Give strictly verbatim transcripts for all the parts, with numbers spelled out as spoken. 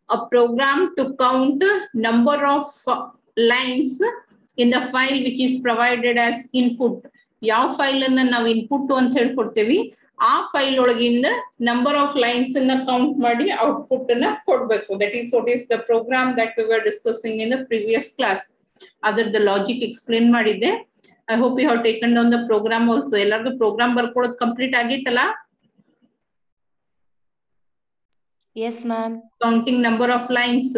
a program to count number of lines in the file which is provided as input. Yav file anna now input ant helkodtevi. A file olaginda number of lines in the count ಮಾಡಿ output ಅನ್ನ ಕೊಡಬೇಕು. That is what is the program that we were discussing in the previous class. Other the logic explain ಮಾಡಿದ್ದೆ. I hope you have taken down the program also. ಎಲ್ಲರಿಗೂ program ಬರ್ಕೊಳ್ಳೋದು complete ಆಗಿತ್ತಲ್ಲ? Yes ma'am. Counting number of lines.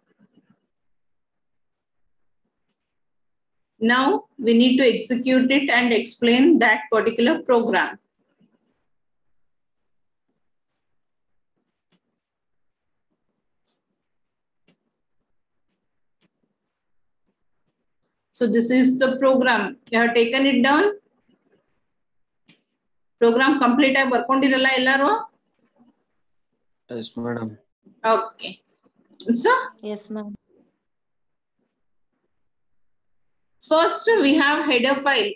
Now we need to execute it and explain that particular program. So this is the program. You have taken it down. Program complete ಆಗಿ ಬರ್ಕೊಂಡಿರಲ್ಲ ಎಲ್ಲರೂ? Yes madam. Okay. So Yes ma'am. First we have header file.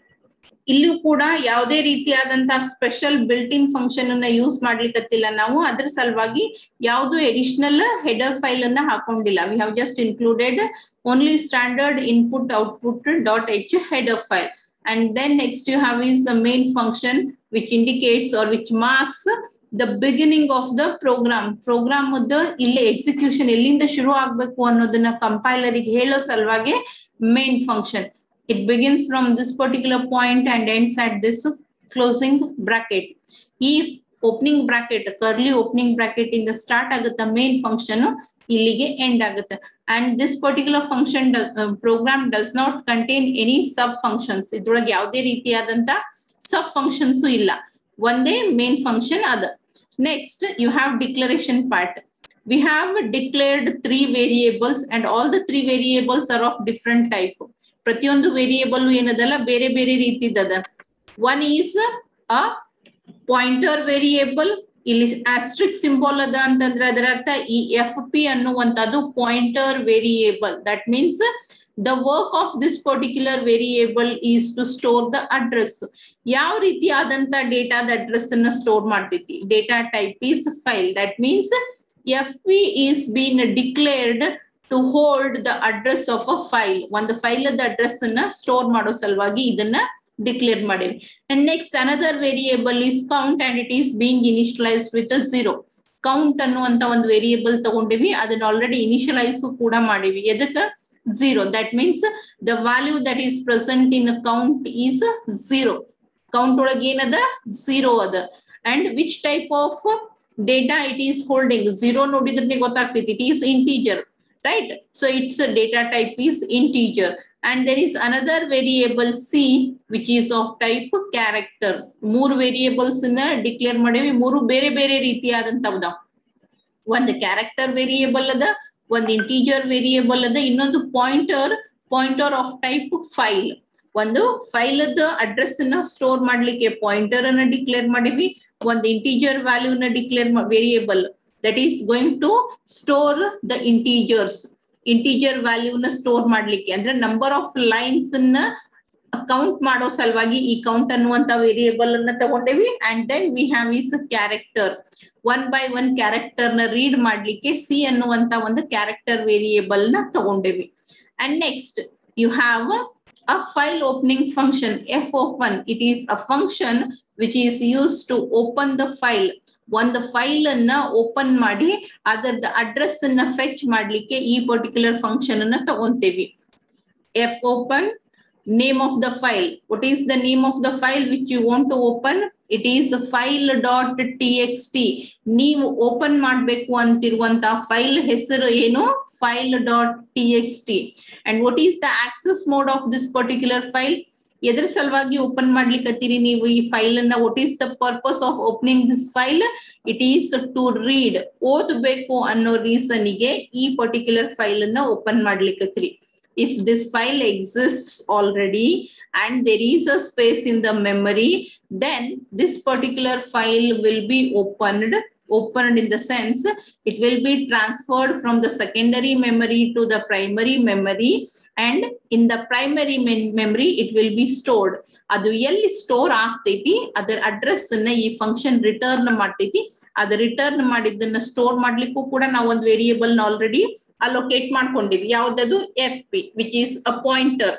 ಇಲ್ಲೂ ಕೂಡ ಯಾವುದೇ ರೀತಿಯಾದಂತಹ special built in function ಅನ್ನ use ಮಾಡ್ಲಿಕ್ಕತ್ತಿಲ್ಲ ನಾವು. ಅದ್ರ ಸಲುವಾಗಿ ಯಾವುದು ಎಡಿಷನಲ್ ಹೆಡರ್ ಫೈಲ್ ಅನ್ನ ಹಾಕೊಂಡಿಲ್ಲ. We have just included only standard input output dot h header file. And then next you have is the main function which indicates or which marks the beginning of the program. Program the ಇಲ್ಲಿ execution ಎಲ್ಲಿಂದ ಶುರು ಆಗ್ಬೇಕು ಅನ್ನೋದನ್ನ compiler ಗೆ ಹೇಳೋ ಸಲುವಾಗಿ main function. It begins from this particular point and ends at this closing bracket. E opening bracket, curly opening bracket in the start agutta main function illige end agutta. And this particular function does, uh, program does not contain any sub functions. Idrolage yavade ರೀತಿಯಾದಂತ sub functions illa. Onde main function ada. Next you have declaration part. We have declared three variables and all the three variables are of different type. ಪ್ರತಿಯೊಂದು variable ಏನದಲ್ಲ ಬೇರೆ ಬೇರೆ ರೀತಿದದ. One is a pointer variable. ಇಲ್ಲಿ asterisk symbol ಅದ ಅಂತಂದ್ರೆ ಅದರ ಅರ್ಥ ಈ F P ಅನ್ನುವಂತದ್ದು pointer variable. That means the work of this particular variable is to store the address. ಯಾವ ರೀತಿಯಾದಂತ ಡೇಟಾದ ಅಡ್ರೆಸ್ ಅನ್ನ ಸ್ಟೋರ್ ಮಾಡ್ತೈತಿ. Data type is file. That means F P is being declared to hold the address of a file. ಒಂದು file ಅದ address ಅನ್ನ store ಮಾಡೋ ಸಲುವಾಗಿ ಇದನ್ನ ಡಿಕ್ಲೇರ್ ಮಾಡೇವಿ. And next another variable is count and it is being initialized with a zero. Count ಅನ್ನುವಂತ ಒಂದು variable ತಗೊಂಡಿವಿ, ಅದನ್ನ ಆಲ್ರೆಡಿ ಇನಿಷಿಯಲೈಸ್ ಕೂಡ ಮಾಡಿವಿ. ಎದಕ್ಕೆ? zero. That means the value that is present in a count is zero. Count ಒಳಗೆ ಏನದ? zero ಅದ. And which type of data it is holding? zero ನೋಡಿದ್ರೆ ಗೊತ್ತಾಗ್ತೈತಿ. It is integer. Right? So its data type is integer. And there is another variable C which is of type character. ಮೂರು variables ನ declare ಮಾಡಿವಿ. ಮೂರು ಬೇರೆ ಬೇರೆ ರೀತಿಯಾದಂತವದ. ಒಂದು character variable ಅದ, ಒಂದು integer variable ಅದ, ಇನ್ನೊಂದು pointer, pointer of type file. ಒಂದು ಫೈಲ್ ಅದ ಅಡ್ರೆಸ್ ಅನ್ನ ಸ್ಟೋರ್ ಮಾಡ್ಲಿಕ್ಕೆ ಪಾಯಿಂಟರ್ ಅನ್ನ ಡಿಕ್ಲೇರ್ ಮಾಡಿವಿ. ಒಂದು integer value ನ declare variable that is going to store the integers. Integer value na store ಮಾಡ್ಲಿಕ್ಕೆ ಅಂದ್ರೆ number of lines na count ಮಾಡೋ ಸಲುವಾಗಿ ಈ count ಅನ್ನುವಂತ variable ಅನ್ನ ತಗೊಂಡೇವಿ. And then we have is a character. One by one character na read ಮಾಡ್ಲಿಕ್ಕೆ C ಅನ್ನುವಂತ ಒಂದು character variable ನ ತಗೊಂಡೇವಿ. And next you have a file opening function, F open. It is a function which is used to open the file. ಒಂದು file ಅನ್ನ open ಮಾಡಿ ಅದರದ address ಅನ್ನ ಫೆಚ್ ಮಾಡ್ಲಿಕ್ಕೆ ಈ ಪರ್ಟಿಕ್ಯುಲರ್ ಫಂಕ್ಷನ್ ಅನ್ನ ತಗೊಂತೇವಿ. F open, name of the file. What is the name of the file which you want to open? It is file.txt. ನೀವು open ಮಾಡಬೇಕು ಅಂತಿರುವಂತ ಫೈಲ್ ಹೆಸರು ಏನು? file.txt. And what is the access mode of this particular file? ಎದ್ರ ಸಲುವಾಗಿ open ಮಾಡ್ಲಿಕ್ಕತ್ತೀರಿ ನೀವು ಈ file ಅನ್ನ? What is the purpose of opening this file? It is to read, ಓದಬೇಕು ಅನ್ನೋ ರೀಸನ್ಗೆ ಈ ಪರ್ಟಿಕ್ಯುಲರ್ ಫೈಲ್ ಅನ್ನ ಓಪನ್ ಮಾಡ್ಲಿಕ್ಕತ್ತೀರಿ. If this file exists already and there is a space in the memory, then this particular file will be opened Opened in the sense it will be transferred from the secondary memory to the primary memory, and in the primary memory it will be stored. Adu elli store ಆಗ್ತೈತಿ ಅದರ address ಅನ್ನ ಈ function return ಮಾಡ್ತೈತಿ. ಅದು return ಮಾಡಿದ್ದನ್ನ store ಮಾಡ್ಲಿಕ್ಕೂ ಕೂಡ ನಾವು ಒಂದು ವೇರಿಯೇಬಲ್ ನ ಆಲ್ರೆಡಿ ಅಲೋಕೇಟ್ ಮಾಡ್ಕೊಂಡಿವಿ. ಯಾವ್ದದು? F P, which is a pointer.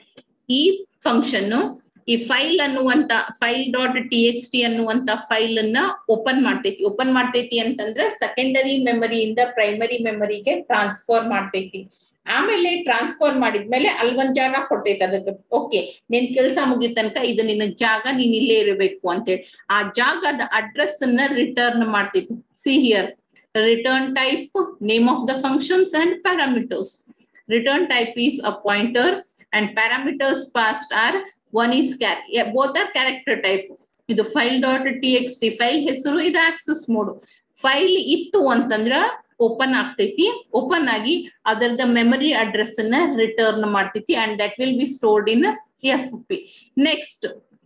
ಈ ಫಂಕ್ಷನ್ ಈ ಫೈಲ್ ಅನ್ನುವಂತ file dot T X T ಅನ್ನುವಂತ ಫೈಲ್ ಅನ್ನ ಓಪನ್ ಮಾಡ್ತೈತಿ. ಓಪನ್ ಮಾಡ್ತೈತಿ ಅಂತಂದ್ರೆ ಸೆಕೆಂಡರಿ ಮೆಮರಿಯಿಂದ ಪ್ರೈಮರಿ ಮೆಮರಿಗೆ ಟ್ರಾನ್ಸ್ಫರ್ ಮಾಡ್ತೈತಿ. ಆಮೇಲೆ ಟ್ರಾನ್ಸ್ಫರ್ ಮಾಡಿದ್ಮೇಲೆ ಅಲ್ಲಿ ಒಂದ್ ಜಾಗ ಕೊಡ್ತೈತಿ ಅದಕ್ಕೆ. ಓಕೆ, ನಿನ್ ಕೆಲ್ಸ ಮುಗಿದ ತನಕ ಇದು ನಿನ್ನ ಜಾಗ, ನೀನ್ ಇಲ್ಲೇ ಇರಬೇಕು ಅಂತೇಳಿ ಆ ಜಾಗದ ಅಡ್ರೆಸ್ ಅನ್ನ ರಿಟರ್ನ್ ಮಾಡ್ತೈತಿ. See here, return type, name of the functions and parameters. Return type is a pointer and parameters passed are one is char yeah, both are character type. ಇದು file dot T X T file ಹೆಸರು, ಇದು access mode. File ಇತ್ತು ಅಂತಂದ್ರ open ಆಗ್ತೈತಿ. Open ಆಗಿ ಅದರದ memory address ಅನ್ನ return ಮಾಡ್ತೈತಿ and that will be stored in F P. Next,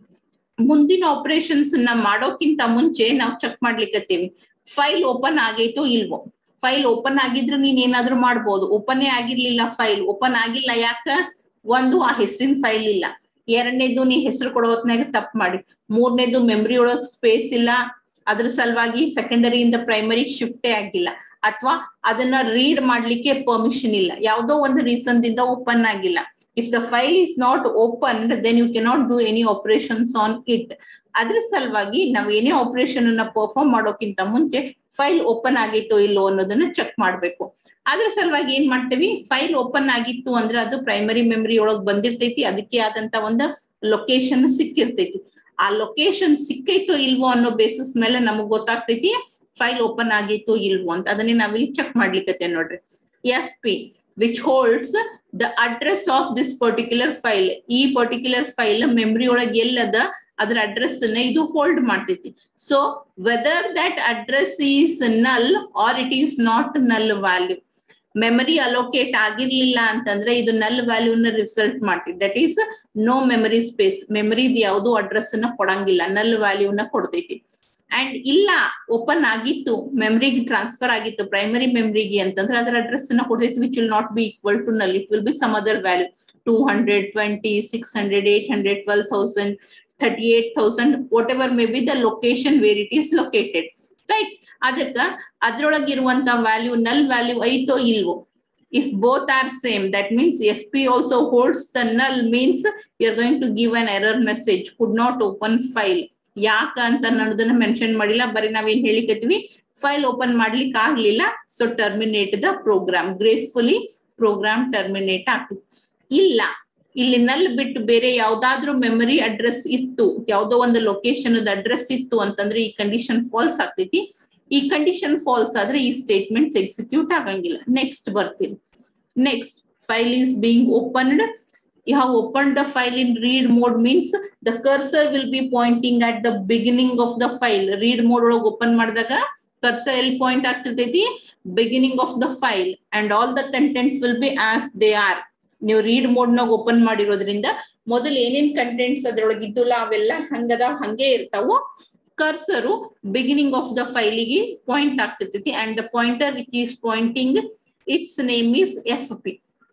ಮುಂದಿನ ಆಪರೇಷನ್ಸ್ ನ ಮಾಡೋಕ್ಕಿಂತ ಮುಂಚೆ ನಾವು ಚೆಕ್ ಮಾಡ್ಲಿಕ್ಕತ್ತೀವಿ ಫೈಲ್ ಓಪನ್ ಆಗೈತೋ ಇಲ್ವೋ. ಫೈಲ್ ಓಪನ್ ಆಗಿದ್ರೆ ನೀನ್ ಏನಾದ್ರೂ ಮಾಡ್ಬೋದು. ಓಪನ್ ಆಗಿರ್ಲಿಲ್ಲ, ಫೈಲ್ ಓಪನ್ ಆಗಿಲ್ಲ, ಯಾಕ? ಒಂದು, ಆ ಹೆಸರಿನ ಫೈಲ್ ಇಲ್ಲ. ಎರಡನೇದು, ನೀ ಹೆಸರು ಕೊಡೋ ಹೊತ್ನಾಗ ತಪ್ಪು ಮಾಡಿ. ಮೂರನೇದು, ಮೆಮರಿ ಒಳಗ್ ಸ್ಪೇಸ್ ಇಲ್ಲ, ಅದ್ರ ಸಲುವಾಗಿ ಸೆಕೆಂಡರಿಯಿಂದ ಪ್ರೈಮರಿ ಶಿಫ್ಟೇ ಆಗಿಲ್ಲ. ಅಥವಾ ಅದನ್ನ ರೀಡ್ ಮಾಡ್ಲಿಕ್ಕೆ ಪರ್ಮಿಷನ್ ಇಲ್ಲ. ಯಾವುದೋ ಒಂದು ರೀಸನ್ ದಿಂದ ಓಪನ್ ಆಗಿಲ್ಲ. If the file is not opened then you cannot do any operations on it. ಅದ್ರ ಸಲುವಾಗಿ ನಾವು ಏನೇ ಆಪರೇಷನ್ ಅನ್ನ ಪರ್ಫಾರ್ಮ್ ಮಾಡೋಕ್ಕಿಂತ ಮುಂಚೆ ಫೈಲ್ ಓಪನ್ ಆಗಿತ್ತೋ ಇಲ್ಲೋ ಅನ್ನೋದನ್ನ ಚೆಕ್ ಮಾಡ್ಬೇಕು. ಅದ್ರ ಸಲುವಾಗಿ ಏನ್ ಮಾಡ್ತೇವಿ, ಫೈಲ್ ಓಪನ್ ಆಗಿತ್ತು ಅಂದ್ರೆ ಅದು ಪ್ರೈಮರಿ ಮೆಮರಿ ಒಳಗ್ ಬಂದಿರ್ತೈತಿ. ಅದಕ್ಕೆ ಆದಂತ ಒಂದು ಲೊಕೇಶನ್ ಸಿಕ್ಕಿರ್ತೈತಿ. ಆ ಲೊಕೇಶನ್ ಸಿಕ್ಕೈತೋ ಇಲ್ವೋ ಅನ್ನೋ ಬೇಸಿಸ್ ಮೇಲೆ ನಮಗ್ ಗೊತ್ತಾಗ್ತೈತಿ ಫೈಲ್ ಓಪನ್ ಆಗಿತ್ತು ಇಲ್ವೋ ಅಂತ. ಅದನ್ನೇ ನಾವಿಲ್ಲಿ ಚೆಕ್ ಮಾಡ್ಲಿಕ್ಕೆ ನೋಡ್ರಿ. F P which holds the address of this particular file. ಈ ಪರ್ಟಿಕ್ಯುಲರ್ ಫೈಲ್ ಮೆಮರಿ ಒಳಗೆ ಎಲ್ಲದ ಅದರ ಅಡ್ರೆಸ್ ಅನ್ನ ಇದು ಹೋಲ್ಡ್ ಮಾಡ್ತೈತಿ. So whether that address is null or it is not null value. Memory allocate ಆಗಿರ್ಲಿಲ್ಲ ಅಂತಂದ್ರೆ ಇದು ನಲ್ ವ್ಯಾಲ್ಯೂನ ರಿಸಲ್ಟ್ ಮಾಡ್ತೈತಿ. That is no memory space. ಮೆಮರಿದ್ ಯಾವ್ದು ಅಡ್ರೆಸ್ ಅನ್ನ ಕೊಡಂಗಿಲ್ಲ, ನಲ್ ವ್ಯಾಲ್ಯೂನ ಕೊಡ್ತೈತಿ. ಅಂಡ್ ಇಲ್ಲ, ಓಪನ್ ಆಗಿತ್ತು, ಮೆಮರಿಗೆ ಟ್ರಾನ್ಸ್ಫರ್ ಆಗಿತ್ತು ಪ್ರೈಮರಿ ಮೆಮರಿಗೆ ಅಂತಂದ್ರೆ ಅದರ ಅಡ್ರೆಸ್ ಅನ್ನ ಕೊಡ್ತೈತಿ, which will not be equal to null. It will be some other value. Two hundred, twenty, six hundred, eight hundred, twelve thousand, thirty-eight thousand, whatever may be the location where it is located, right? ಅದಕ್ಕ ಅದ್ರೊಳಗಿರುವಂತ value ನಲ್ value ಐತೋ ಇಲ್ವೋ. If both are same, that means F P also holds the null, means you are going to give an error message, could not open file. ಯಾಕ ಅಂತ ಅನ್ನೋದನ್ನ mention ಮಾಡಿಲ್ಲ, ಬರೀ ನಾವೇನ್ ಹೇಳಿಕತ್ತೀವಿ, file open ಮಾಡ್ಲಿಕ್ಕೆ ಆಗ್ಲಿಲ್ಲ, so terminate the program. Gracefully program terminate ಆಗ್ತದೆ. ಇಲ್ಲ, ಇಲ್ಲಿ ನಲ್ ಬಿಟ್ಟು ಬೇರೆ ಯಾವ್ದಾದ್ರು ಮೆಮರಿ ಅಡ್ರೆಸ್ ಇತ್ತು, ಯಾವ್ದೋ ಒಂದು ಲೊಕೇಶನ್ ಅಡ್ರೆಸ್ ಇತ್ತು ಅಂತಂದ್ರೆ ಈ ಕಂಡೀಷನ್ ಫಾಲ್ಸ್ ಆಗ್ತೈತಿ. ಈ ಕಂಡೀಷನ್ ಫಾಲ್ಸ್ ಆದ್ರೆ ಈ ಸ್ಟೇಟ್ಮೆಂಟ್ಸ್ ಎಕ್ಸಿಕ್ಯೂಟ್ ಆಗಂಗಿಲ್ಲ. ನೆಕ್ಸ್ಟ್ ಬರ್ತೀವಿ. Next, file is being opened. You have opened the file in read mode means the cursor will be pointing at the beginning of the file. Read mode ಒಳಗೆ open ಮಾಡಿದಾಗ cursor ಎಲ್ಲಿ point ಆಗ್ತಿರ್ತೈತಿ, beginning of the file, and all the contents will be as they are. ನೀವು read mode ನಾಗ open ಮಾಡಿರೋದ್ರಿಂದ ಮೊದಲು ಏನೇನ್ contents ಅದ್ರೊಳಗೆ ಇದ್ದುಲ್ಲ ಅವೆಲ್ಲ ಹಂಗದ ಹಂಗೆ ಇರ್ತಾವು. ಕರ್ಸರು ಬಿಗಿನಿಂಗ್ ಆಫ್ ದ ಫೈಲಿಗೆ ಪಾಯಿಂಟ್ ಆಗ್ತಿರ್ತೈತಿ. And the pointer which is pointing, it's name is F P.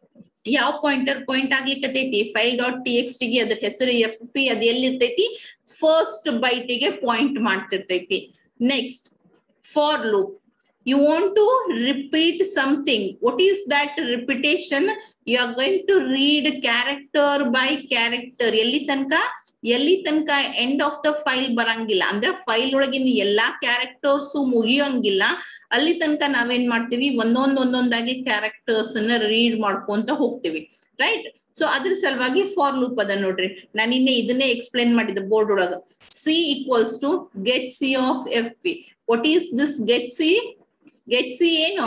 ಯಾವ ಪಾಯಿಂಟರ್ ಪಾಯಿಂಟ್ ಆಗ್ಲಿಕ್ಕತೈತಿ, ಫೈಲ್ ಡಾಟ್ ಟಿ ಎಕ್ಸ್ ಟಿಗೆ ಅದ್ರ ಹೆಸರು ಎಫ್ ಪಿ. ಅದು ಎಲ್ಲಿರ್ತೈತಿ, ಫಸ್ಟ್ ಬೈಟಿಗೆ ಪಾಯಿಂಟ್ ಮಾಡ್ತಿರ್ತೈತಿ. Next, for loop. You want to repeat something. What is that repetition? You are going to read character by character. ಎಲ್ಲಿ ತನಕ ಎಲ್ಲಿ ತನಕ ಎಂಡ್ ಆಫ್ ದ ಫೈಲ್ ಬರಂಗಿಲ್ಲ, ಅಂದ್ರೆ ಫೈಲ್ ಒಳಗಿನ ಎಲ್ಲಾ ಕ್ಯಾರೆಕ್ಟರ್ಸ್ ಮುಗಿಯೋಂಗಿಲ್ಲ, ಅಲ್ಲಿ ತನಕ ನಾವೇನ್ ಮಾಡ್ತೀವಿ, ಒಂದೊಂದ್ ಒಂದೊಂದಾಗಿ ಕ್ಯಾರೆಕ್ಟರ್ಸ್ ಅನ್ನ ರೀಡ್ ಮಾಡ್ಕೊಂತ ಹೋಗ್ತೀವಿ, ರೈಟ್? ಸೊ ಅದ್ರ ಸಲುವಾಗಿ ಫಾರ್ ಲೂಪ್ ಅದ ನೋಡ್ರಿ. ನಾನು ನಿನ್ನೆ ಇದನ್ನೇ ಎಕ್ಸ್ಪ್ಲೇನ್ ಮಾಡಿದ್ದೆ ಬೋರ್ಡ್ ಒಳಗ. C equals to get C of F P. What is this get C? Get C ಏನು?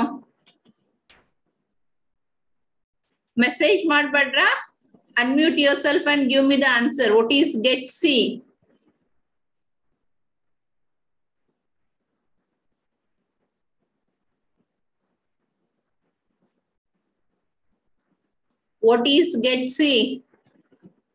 ಮೆಸೇಜ್ ಮಾಡ್ಬೇಡ್ರ, unmute yourself and give me the answer. What is get C? What is get C?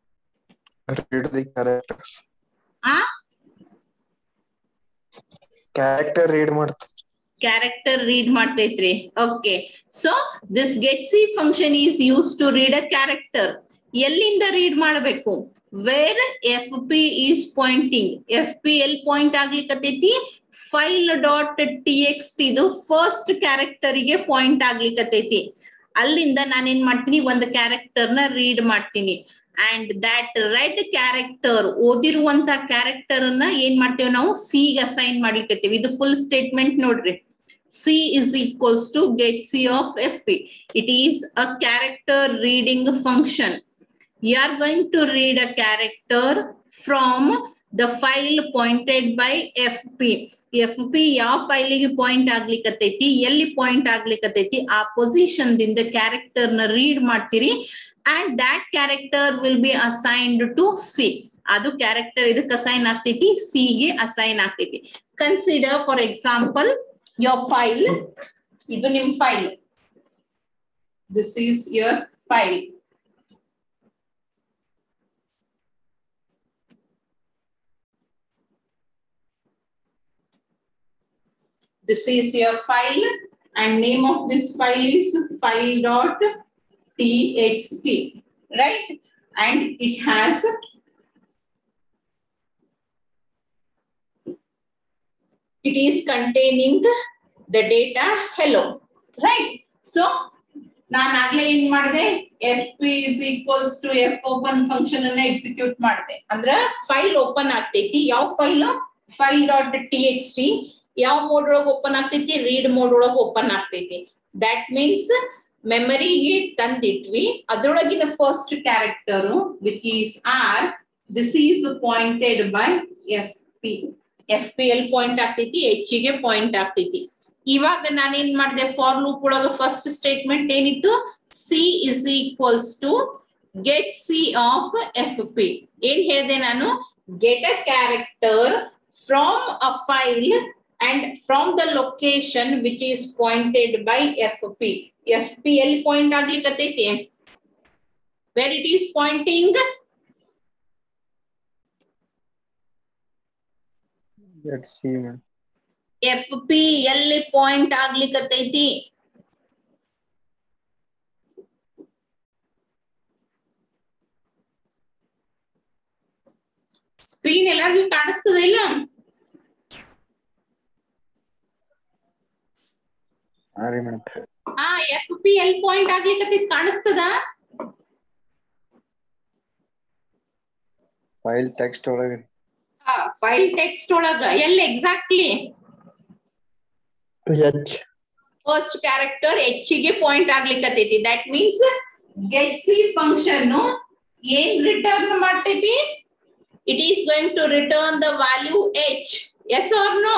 Read the characters. Ah? Character read ಮಾಡ್ತದೆ. Character read ಮಾಡ್ತೈತ್ರಿ. Okay, so this get C function is use to read a character. ಎಲ್ಲಿಂದ read ಮಾಡಬೇಕು? Where F P is pointing. F P L point ಆಗ್ಲಿಕ್ಕತೈತಿ? File dot T X T ಇದು first character ಗೆ point ಆಗ್ಲಿಕ್ಕತೈತಿ. ಅಲ್ಲಿಂದ ನಾನೇನ್ ಮಾಡ್ತೀನಿ, ಒಂದು ಕ್ಯಾರೆಕ್ಟರ್ ನ ರೀಡ್ ಮಾಡ್ತೀನಿ. ಅಂಡ್ ದಟ್ ರೆಡ್ ಕ್ಯಾರೆಕ್ಟರ್, ಓದಿರುವಂತ ಕ್ಯಾರೆಕ್ಟರ್ ನ ಏನ್ ಮಾಡ್ತೇವೆ ನಾವು? ಸಿ ಗೆ ಅಸೈನ್ ಮಾಡ್ಲಿಕ್ಕತ್ತೀವಿ. ಇದು ಫುಲ್ ಸ್ಟೇಟ್ಮೆಂಟ್ ನೋಡ್ರಿ. C is equals to get C of F P. It is a character reading function. You are going to read a character from the file pointed by F P. F P ಯಾವ ಫೈಲಿಗೆ point ಆಗ್ಲಿಕ್ಕತೈತಿ, ಎಲ್ಲಿ point ಆಗ್ಲಿಕ್ಕತೈತಿ, ಆ position ದಿಂದ character ನ read ಮಾಡ್ತೀರಿ. And that character will be assigned to C. ಅದು character ಇದಕ್ಕೆ assign ಆಗ್ತೈತಿ, C ಗೆ ಅಸೈನ್ ಆಗ್ತೈತಿ. Consider for example your file. Idu nim file. This is your file. This is your file and name of this file is file dot t x t, right? And it has it is containing the data hello, right? So ನಾನು ಆಗ್ಲೇ ಏನ್ ಮಾಡಿದೆ, F P is equals to f open function ಅನ್ನ execute ಮಾಡಿದೆ. ಅಂದ್ರೆ file open ಆಗ್ತೈತಿ. ಯಾವ ಫೈಲ್? File dot T X T. ಯಾವ ಮೋಡ್ ಒಳಗೆ ಓಪನ್ ಆಗ್ತೈತಿ? ರೀಡ್ ಮೋಡ್ ಒಳಗೆ ಓಪನ್ ಆಗ್ತೈತಿ. ದಟ್ ಮೀನ್ಸ್ ಮೆಮರಿಗೆ ತಂದಿಟ್ವಿ. ಅದ್ರೊಳಗಿನ first character which is R, this is pointed by F P. F P L point ಆಗ್ತೈತಿ, ಎಚ್ ಗೆ ಪಾಯಿಂಟ್ ಆಗ್ತೈತಿ. ಇವಾಗ ನಾನೇನ್ ಮಾಡಿದೆ, ಫಾರ್ ಲೂಪ್ ಒಳಗ ಫಸ್ಟ್ ಸ್ಟೇಟ್ಮೆಂಟ್ ಏನಿತ್ತು? C is equals to get C of F P. ಏನ್ ಹೇಳಿದೆ ನಾನು? Get a character from a file and from the location which is pointed by F P. F P L point ಆಗ್ಲಿಕ್ಕತೈತಿ? Where it is pointing? Let's see, man. F P ಎಲ್ಲಿ point ಆಗ್ಲಿಕ್ಕತೈತಿ? Screen ಎಲ್ಲರಿಗೂ ಕಾಣಿಸ್ತದ ಇಲ್ಲ? ಹಾ, F P L point ಆಗ್ಲಿಕ್ಕತೈತಿ ಕಾಣಿಸ್ತದ? File text ಒಳಗೆ. ಫೈಲ್ ಟೆಕ್ಸ್ಟ್ ಒಳಗ ಎಲ್ಲಿ exactly? H first character H ಗೆ point ಆಗ್ಲಿಕ್ಕತೈತಿ. That means get C function ಏನ್ ರಿಟರ್ನ್ ಮಾಡ್ತೈತಿ? It is going to return the value H. Yes or no?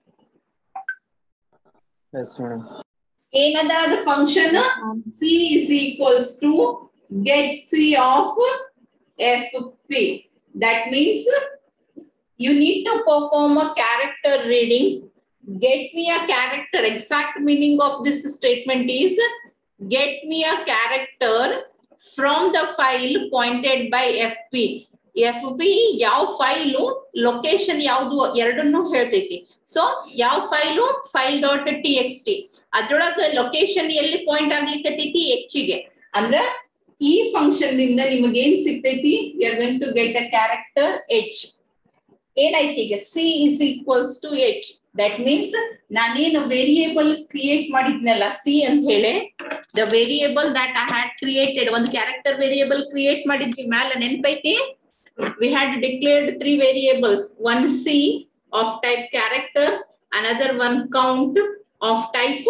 Yes madam. ಏನದ ಅದು function? C is equals to get C of F P. That means you need to perform a character reading. Get me a character. Exact meaning of this statement is get me a character from the file pointed by F P. F P ಯಾವ file, location ಯಾವುದು ಎರಡನ್ನೂ ಹೇಳ್ತೈತಿ. ಸೊ ಯಾವ file? File dot T X T. ಅದ್ರೊಳಗ location ಎಲ್ಲಿ point ಆಗ್ಲಿಕ್ಕತೈತಿ? H ಗೆ. ಅಂದ್ರ ಈ ಫಂಕ್ಷನ್ ನಿಂದ ನಿಮಗೆ ಏನ್ ಸಿಗ್ತೈತಿ? You are going to get a character H. ಏನಾಯ್ತು ಈಗ? C is equals to H. That means ನಾನೇನು ವೇರಿಯೇಬಲ್ ಕ್ರಿಯೇಟ್ ಮಾಡಿದ್ನಲ್ಲ ಸಿ ಅಂತ ಹೇಳಿ, the variable that I had created, ಒಂದು ಕ್ಯಾರೆಕ್ಟರ್ ವೇರಿಯೇಬಲ್ ಕ್ರಿಯೇಟ್ ಮಾಡಿದ್ವಿ ಮ್ಯಾಲ, ನೆನಪೈತಿ? We had declared three variables. One C of type character, another one count of type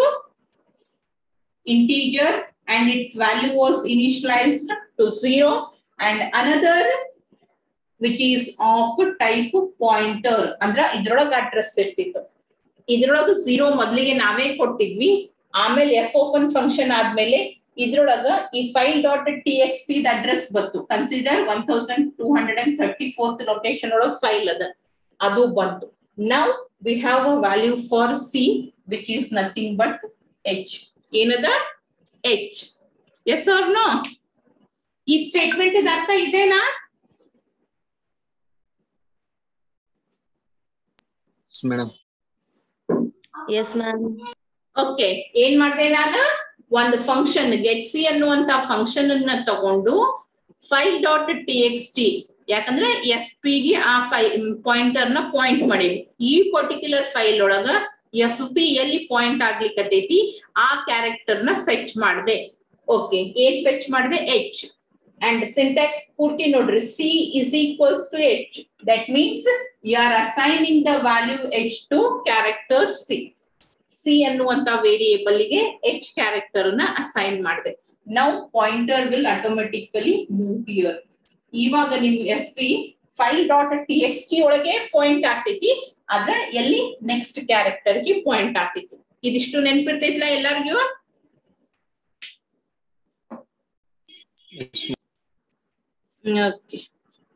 integer and its value was initialized to zero, and another which is of type pointer. ಅಂದ್ರ ಇದ್ರೊಳಗ address ಇರ್ತಿತ್ತು. ಇದ್ರೊಳಗ zero ಮೊದಲಿಗೆ ನಾವೇ ಕೊಟ್ಟಿದ್ವಿ. ಆಮೇಲೆ F open function ಆದ್ಮೇಲೆ ಇದ್ರೊಳಗ ಈ file dot T X T address ಬಂತು. Consider one thousand two hundred and thirty fourth location ಒಳಗ ಫೈಲ್ ಅದ, ಅದು ಬಂತು. Now we have a value for C which is nothing but H. ಏನದ? H. Yes or no? ಈ statement ಅರ್ಥ ಇದೆನಾ? Madam. Yes, ma'am. Okay ಏನ್ ಮಾಡಿದೆ ನಾನು ಒಂದು ಫಂಕ್ಷನ್ ಗೆಟ್ ಸಿ ಅನ್ನುವಂತ ಫಂಕ್ಷನ್ ಅನ್ನ ತಗೊಂಡು file dot T X T ಯಾಕಂದ್ರೆ ಎಫ್ ಪಿ ಗೆ ಆ ಫೈ ಪಾಯಿಂಟರ್ ನ ಪಾಯಿಂಟ್ ಮಾಡೀವಿ ಈ ಪರ್ಟಿಕ್ಯುಲರ್ ಫೈಲ್ ಒಳಗ ಎಫ್ ಪಿ ಎಲ್ಲಿ ಪಾಯಿಂಟ್ ಆಗ್ಲಿಕ್ಕತೈತಿ ಆ ಕ್ಯಾರೆಕ್ಟರ್ ನ ಫೆಚ್ ಮಾಡಿದೆ. ಓಕೆ ಏನ್ ಫೆಚ್ ಮಾಡಿದೆ ಎಚ್ and syntax ಪೂರ್ತಿ ನೋಡ್ರಿ c is equals to h that means you are assigning the value h to character c c ಅನ್ನುವಂತ ವೇರಿಯೇಬಲ್ ಗೆ h ಕ್ಯಾರೆಕ್ಟರ್ ನ ಅಸೈನ್ ಮಾಡಿದೆ. now pointer will automatically move here. ಇವಾಗ ನಿಮ್ fp file dot T X T ಒಳಗೆ point ಆಗ್ತೈತಿ ಆದ್ರೆ ಎಲ್ಲಿ ನೆಕ್ಸ್ಟ್ ಕ್ಯಾರೆಕ್ಟರ್ ಗೆ ಪಾಯಿಂಟ್ ಆಗ್ತೈತಿ. ಇದಿಷ್ಟು ನೆನಪಿರ್ತೈತಿಲ್ಲ ಎಲ್ಲರಿಗೂ? Okay.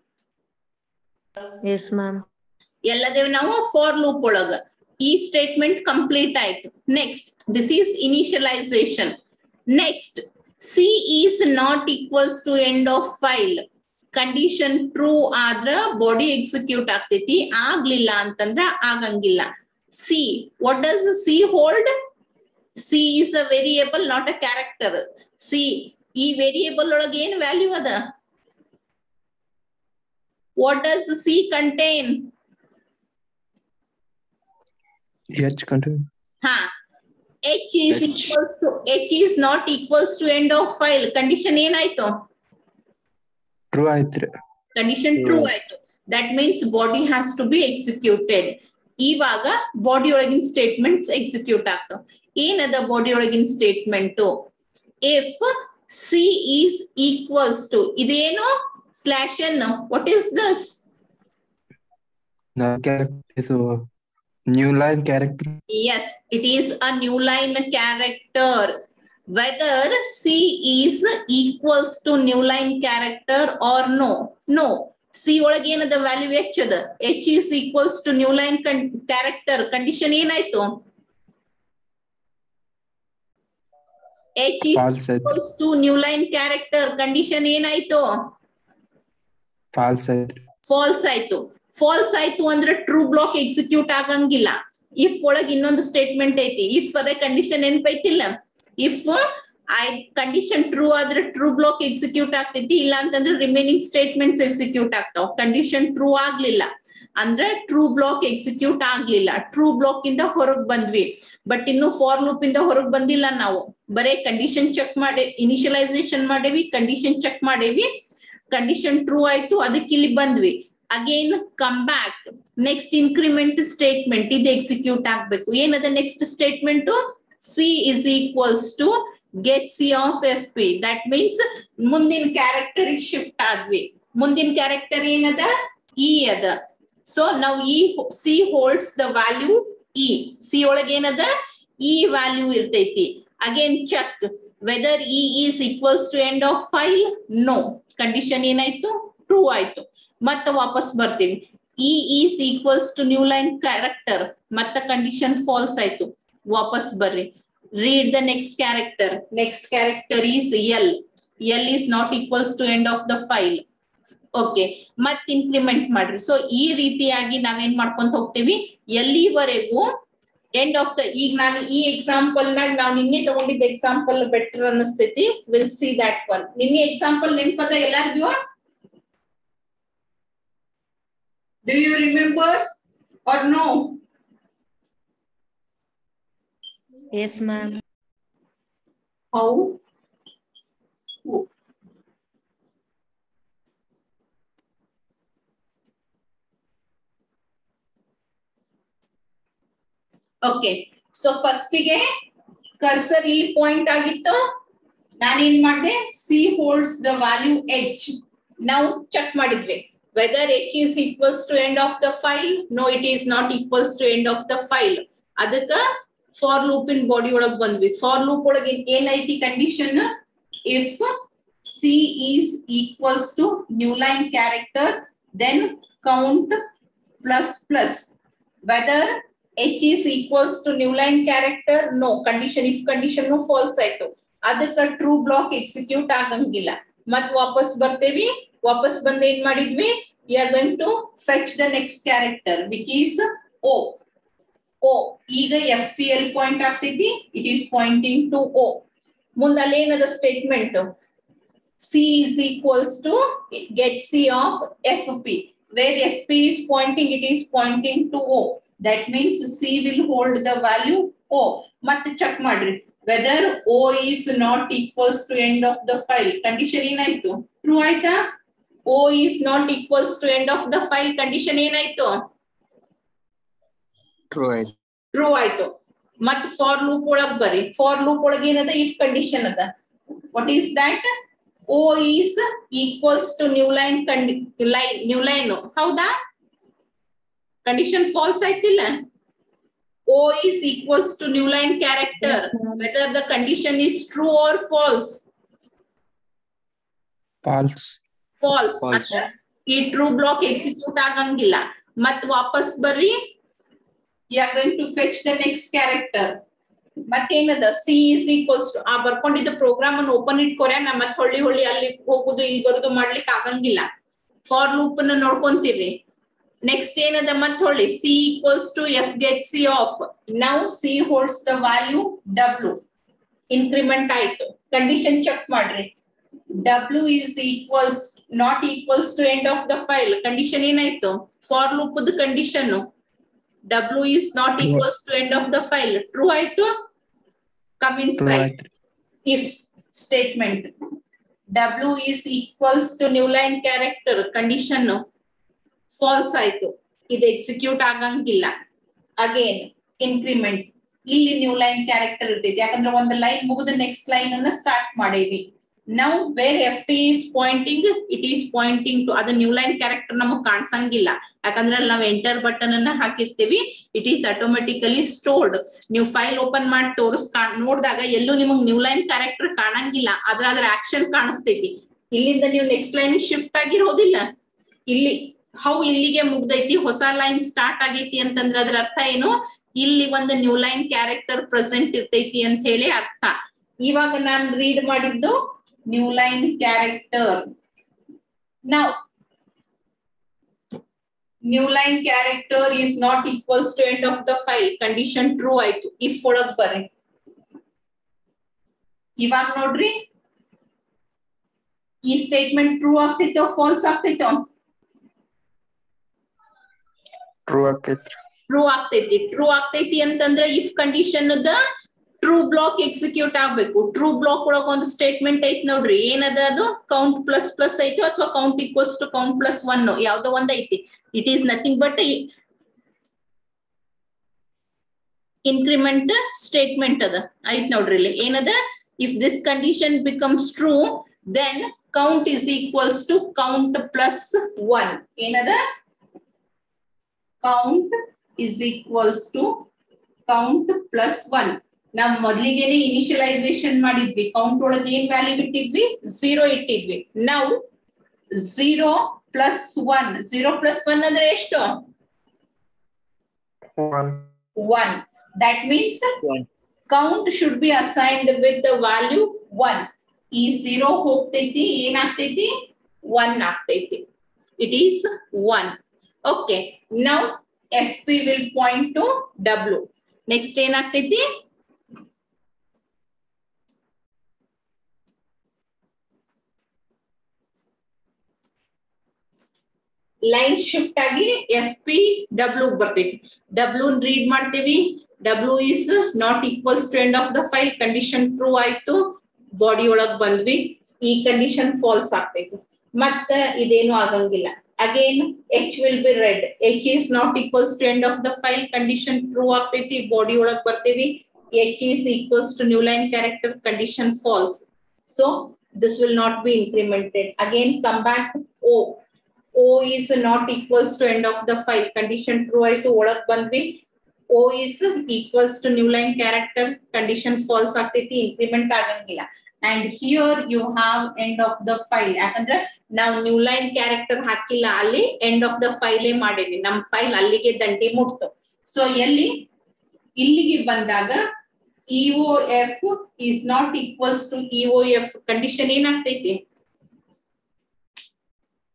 Yes, ma'am. ಎಲ್ಲದೇವ್ ನಾವು ಫಾರ್ ಲೂಪ್ ಒಳಗ ಈ ಸ್ಟೇಟ್ಮೆಂಟ್ ಕಂಪ್ಲೀಟ್ ಆಯ್ತು. Next this is initialization. Next C is not equals to end of file condition true ಆದ್ರ ಬಾಡಿ ಎಕ್ಸಿಕ್ಯೂಟ್ ಆಗ್ತೈತಿ, ಆಗ್ಲಿಲ್ಲ ಅಂತಂದ್ರ ಆಗಂಗಿಲ್ಲ. C what does C hold? C is a variable not a character. C ಈ variable ಒಳಗೆ ಏನ್ value ಅದ? What does C contain? H contain. Ha. H is H. equals to H is not equals to end of file. Condition ಏನಾಯ್ತು? True ಆಯ್ತ್ರಿ. Condition true ಆಯ್ತು. That means body has to be executed. ಇವಾಗ body ಒಳಗಿನ statements execute ಆಗ್ತಾವ. ಏನದ body ಒಳಗಿನ statement? If C is equals to ಇದೇನು slash n. What is this? The character is a new line character. Yes, it is a new line character. Whether C is equals to new line character or no. No. C ಒಳಗೆ ಏನದ value h ಅದ. H is equals to new line character. Condition ಏನಾಯ್ತು? H is False equals to new line character. Condition ಏನಾಯ್ತು? False ಆಯ್ತು. False ಆಯ್ತು. False ಆಯ್ತು ಅಂದ್ರೆ true block execute ಆಗಂಗಿಲ್ಲ. ಇಫ್ ಒಳಗ್ ಇನ್ನೊಂದು ಸ್ಟೇಟ್ಮೆಂಟ್ ಐತಿ. ಇಫ್ ಅದೇ ಕಂಡೀಷನ್ ನೆನಪೈತಿಲ್ಲ? ಇಫ್ ಐ ಕಂಡೀಷನ್ ಟ್ರೂ ಆದ್ರೆ ಟ್ರೂ ಬ್ಲಾಕ್ ಎಕ್ಸಿಕ್ಯೂಟ್ ಆಗ್ತೈತಿ, ಇಲ್ಲ ಅಂತಂದ್ರೆ ರಿಮೈನಿಂಗ್ ಸ್ಟೇಟ್ಮೆಂಟ್ಸ್ ಎಕ್ಸಿಕ್ಯೂಟ್ ಆಗ್ತಾವ. ಕಂಡೀಷನ್ ಟ್ರೂ ಆಗ್ಲಿಲ್ಲ ಅಂದ್ರೆ ಟ್ರೂ ಬ್ಲಾಕ್ ಎಕ್ಸಿಕ್ಯೂಟ್ ಆಗ್ಲಿಲ್ಲ, ಟ್ರೂ ಬ್ಲಾಕ್ ಇಂದ ಹೊರಗ್ ಬಂದ್ವಿ. ಬಟ್ ಇನ್ನು ಫಾರ್ ಲೂಪ್ ಇಂದ ಹೊರಗ್ ಬಂದಿಲ್ಲ ನಾವು. ಬರೇ ಕಂಡೀಷನ್ ಚೆಕ್ ಮಾಡಿ ಇನಿಷಿಯಲೈಸೇಷನ್ ಮಾಡೇವಿ, ಕಂಡೀಷನ್ ಚೆಕ್ ಮಾಡೇವಿ, ಕಂಡೀಷನ್ ಟ್ರೂ ಆಯ್ತು, ಅದಕ್ಕೆ ಇಲ್ಲಿ ಬಂದ್ವಿ. Again come back, next increment statement ಇದು ಎಕ್ಸಿಕ್ಯೂಟ್ ಆಗ್ಬೇಕು. ಏನದ next statement? C is equals to get C of F P. That means ಮುಂದಿನ ಕ್ಯಾರೆಕ್ಟರ್ ಶಿಫ್ಟ್ ಆದ್ವಿ. ಮುಂದಿನ ಕ್ಯಾರೆಕ್ಟರ್ ಏನದ? ಇ ಅದ. ಸೊ ನಾವು ಈ C holds the value E. C ಒಳಗೆ ಏನದ? ಇ ವ್ಯಾಲ್ಯೂ ಇರ್ತೈತಿ. Again check whether E is equals to end of file. No. Condition ಏನಾಯ್ತು? ಟ್ರೂ ಆಯ್ತು. ಮತ್ತೆ ವಾಪಸ್ ಬರ್ತೀವಿ. E is equals to new line character. ಮತ್ತೆ ಕಂಡೀಷನ್ ಫಾಲ್ಸ್ ಆಯ್ತು. ವಾಪಸ್ ಬರ್ರಿ. Read the next character. Next character is L. L is not equals to end of the file. Okay, ಮತ್ ಇನ್ಕ್ರಿಮೆಂಟ್ ಮಾಡ್ರಿ. ಸೊ ಈ ರೀತಿಯಾಗಿ ನಾವೇನ್ ಮಾಡ್ಕೊಂತ ಹೋಗ್ತೀವಿ ಎಲ್ಲಿವರೆಗೂ ಎಂಡ್ ಆಫ್ ದ. ಈಗ ನಾನು ಈ ಎಕ್ಸಾಂಪಲ್ ನಾಗ ನಾವು ನಿನ್ನೆ ತಗೊಂಡಿದ್ದ ಎಕ್ಸಾಂಪಲ್ ಬೆಟರ್ ಅನಿಸ್ತೈತಿ. Will see that one. ನಿನ್ನೆ ಎಕ್ಸಾಂಪಲ್ ನೆನಪದ ಎಲ್ಲಾರ್ಗೂ? Do you remember or no? Yes, ma'am. How? Okay. So first ಗೆ ಕರ್ಸರ್ ಇಲ್ಲಿ ಪಾಯಿಂಟ್ ಆಗಿತ್ತು. ನಾನೇನ್ ಮಾಡಿದೆ? C holds the value h. ನಾವು ಚೆಕ್ ಮಾಡಿದ್ವಿ. Whether h is equals to end of the file. No, it is not equals to end of the file. ಅದಕ್ಕ for loop in body ಒಳಗ್ ಬಂದ್ವಿ. For loop ಒಳಗೆ ಏನೈತಿ condition? If C is equals to new line character, then count plus plus. Whether h is equals to new line character. No. Condition if condition no false ಆಯ್ತು. ಅದಕ್ಕ true block execute ಆಗಂಗಿಲ್ಲ. ಮತ್ ವಾಪಸ್ ಬರ್ತೇವಿ. ವಾಪಸ್ ಬಂದು ಏನ್ ಮಾಡಿದ್ವಿ? We are going to fetch the next character which is O. O ಈಗ ಎಫ್ ಪಿ ಎಲ್ ಪಾಯಿಂಟ್ ಆಗ್ತೈತಿ, it is pointing to O. ಮುಂದೆ ಅಲ್ಲೇನದ statement C is equals to get C of F P, where F P is pointing, it is pointing to O. That means C will hold the value O. ಮತ್ತೆ check ಮಾಡ್ರಿ whether O is not equals to end of the file. Condition ಏನಾಯ್ತು? True ಆಯ್ತಾ? O is not equals to end of the file. Condition ಏನಾಯ್ತು? True ಆಯ್ತು. True ಆಯ್ತು. ಮತ್ತೆ for loop ಒಳಗ್ ಬರ್ರಿ. For loop ಒಳಗೆ ಏನದ? If condition ಅದ. What is that? O is equals to new line line new line. ಹೌದಾ? Condition false ಆಯ್ತಿಲ್ಲ? O is equals to new line character. Whether the condition is true or false. False. False. False. ಈ true block execute ಆಗಂಗಿಲ್ಲ. ಮತ್ ವಾಪಸ್ ಬರ್ರಿ. You are going to fetch the next character. ಮತ್ತೇನದ C is equals to ಆ ಬರ್ಕೊಂಡಿದ್ದ program ಅನ್ನು open ಇಟ್ಕೊರೆ ನಾ ಮತ್ ಹೊಳ್ಳಿ ಹೊಳ್ಳಿ ಅಲ್ಲಿ ಹೋಗುದು ಇಲ್ಲಿ ಬರುದು ಮಾಡ್ಲಿಕ್ಕೆ ಆಗಂಗಿಲ್ಲ. ಫಾರ್ ಲೂಪ್ ಅನ್ನ ನೋಡ್ಕೊಂತೀರಿ. ನೆಕ್ಸ್ಟ್ ಏನದ ಮತ್ ಹೊಳ್ಳಿ C equals to F get C of. Now C holds the value W. Increment ಆಯ್ತು. ಕಂಡೀಷನ್ ಚೆಕ್ ಮಾಡ್ರಿ. W is equals not equals to end of the file. Condition ಏನಾಯ್ತು? For loop the condition W is not equals to end of the file. True ಆಯ್ತು? Come inside. If statement W is equals to new line character condition false ಆಯ್ತು. ಇದು execute ಆಗಂಗಿಲ್ಲ. Again increment. ಇಲ್ಲಿ new line character ಇರ್ತೈತಿ. ಯಾಕಂದ್ರೆ ಒಂದು line ಮುಗಿದು next line ಅನ್ನ ಸ್ಟಾರ್ಟ್ ಮಾಡೇವಿ. Now where F is pointing, it is pointing to ಅದು new line character ನಮಗೆ ಕಾಣಿಸಂಗಿಲ್ಲ. ಯಾಕಂದ್ರೆ ನಾವು ಎಂಟರ್ ಬಟನ್ ಅನ್ನ ಹಾಕಿರ್ತೀವಿ. It is automatically stored. ನೀವು ಫೈಲ್ ಓಪನ್ ಮಾಡಿ ತೋರಿಸ್ ನೋಡಿದಾಗ ಎಲ್ಲೂ ನಿಮಗೆ ನ್ಯೂ ಲೈನ್ ಕ್ಯಾರೆಕ್ಟರ್ ಕಾಣಂಗಿಲ್ಲ. ಆದ್ರೆ ಅದ್ರ ಆಕ್ಷನ್ ಕಾಣಿಸ್ತೈತಿ. ಇಲ್ಲಿಂದ ನೀವು ನೆಕ್ಸ್ಟ್ ಲೈನ್ ಶಿಫ್ಟ್ ಆಗಿರೋದಿಲ್ಲ. ಇಲ್ಲಿ ಹೌ ಇಲ್ಲಿಗೆ ಮುಗ್ದೈತಿ, ಹೊಸ ಲೈನ್ ಸ್ಟಾರ್ಟ್ ಆಗೈತಿ ಅಂತಂದ್ರೆ ಅದ್ರ ಅರ್ಥ ಏನು? ಇಲ್ಲಿ ಒಂದು ನ್ಯೂ ಲೈನ್ ಕ್ಯಾರೆಕ್ಟರ್ ಪ್ರೆಸೆಂಟ್ ಇರ್ತೈತಿ ಅಂತ ಹೇಳಿ ಅರ್ಥ. ಇವಾಗ ನಾನು ರೀಡ್ ಮಾಡಿದ್ದು new line character. Now new line character is not equals to end of the file. Condition true ಆಯ್ತು. if ಒಳಗ್ ಬರ್ರಿ. ಇವಾಗ ನೋಡ್ರಿ ಈ ಸ್ಟೇಟ್ಮೆಂಟ್ ಟ್ರೂ ಆಗ್ತೈತೋ ಫಾಲ್ಸ್ ಆಗ್ತೈತೋ? True ಆಕೈತ್ರಿ. ಟ್ರೂ ಆಗ್ತೈತಿ. ಟ್ರೂ ಆಗ್ತೈತಿ ಅಂತಂದ್ರೆ if condition the true block execute ಆಗ್ಬೇಕು. ಟ್ರೂ ಬ್ಲಾಕ್ ಒಳಗ ಒಂದು ಸ್ಟೇಟ್ಮೆಂಟ್ ಐತಿ ನೋಡ್ರಿ. ಏನದ ಅದು? ಕೌಂಟ್ ಪ್ಲಸ್ ಪ್ಲಸ್ ಐತೋ ಅಥವಾ count equals to count plus one ಯಾವ್ದೋ ಒಂದ್ ಐತಿ. It is nothing but a increment statement ada ಆಯ್ತು ನೋಡ್ರಿ. ಇಲ್ಲಿ ಏನದ? if this condition becomes true then count is equals to count plus one. ಏನದ? count is equals to count plus one. ನಾವು ಮೊದಲಿಗೆನೆ initialisation ಮಾಡಿದ್ವಿ. ಕೌಂಟ್ ಒಳಗೆ ಏನ್ ವ್ಯಾಲ್ಯೂ ಇಟ್ಟಿದ್ವಿ? ಝೀರೋ ಇಟ್ಟಿದ್ವಿ. ನಾವು zero plus one. zero plus one ಅಂದ್ರೆ ಎಷ್ಟು? One. one. That means One. count should be assigned with the value one. ಈ zero ಹೋಗ್ತೈತಿ, ಏನಾಗ್ತೈತಿ? one ಆಗ್ತೈತಿ. It is one. Okay. Now F P will point to W. Next ಏನಾಗ್ತೈತಿ? Line shift ಆಗಿ F P W ಬರ್ತೈತಿ. W read ಮಾಡ್ತೀವಿ. W is not equals to end of the file. Condition true ಆಯ್ತು. Body ಒಳಗ್ ಬಂದ್ವಿ. ಈ condition false ಆಗ್ತೈತಿ. ಮತ್ತ ಇದೇನು ಆಗಂಗಿಲ್ಲ. Again H will be read. H is not equals to end of the file. Condition true ಆಗ್ತೈತಿ. ಬಾಡಿ ಒಳಗ್ ಬರ್ತೀವಿ. H is equals to new line character. Condition false. So this will not B incremented. Again come back. O O is not equals to end of the file. Condition true ಆಯ್ತು. ಒಳಗ್ ಬಂದ್ವಿ. O is equals to new line character. Condition false ಆಗ್ತೈತಿ. Increment ಆಗಂಗಿಲ್ಲ. And here you have end of the file. ಯಾಕಂದ್ರೆ ನಾವು new line character ಹಾಕಿಲ್ಲ. ಅಲ್ಲಿ end of the file ಮಾಡೇವಿ. ನಮ್ ಫೈಲ್ ಅಲ್ಲಿಗೆ ದಂಡಿ ಮುಟ್ತು. ಸೊ ಎಲ್ಲಿ ಇಲ್ಲಿಗೆ ಬಂದಾಗ E O F is not equals to E O F. Condition ಏನಾಗ್ತೈತಿ?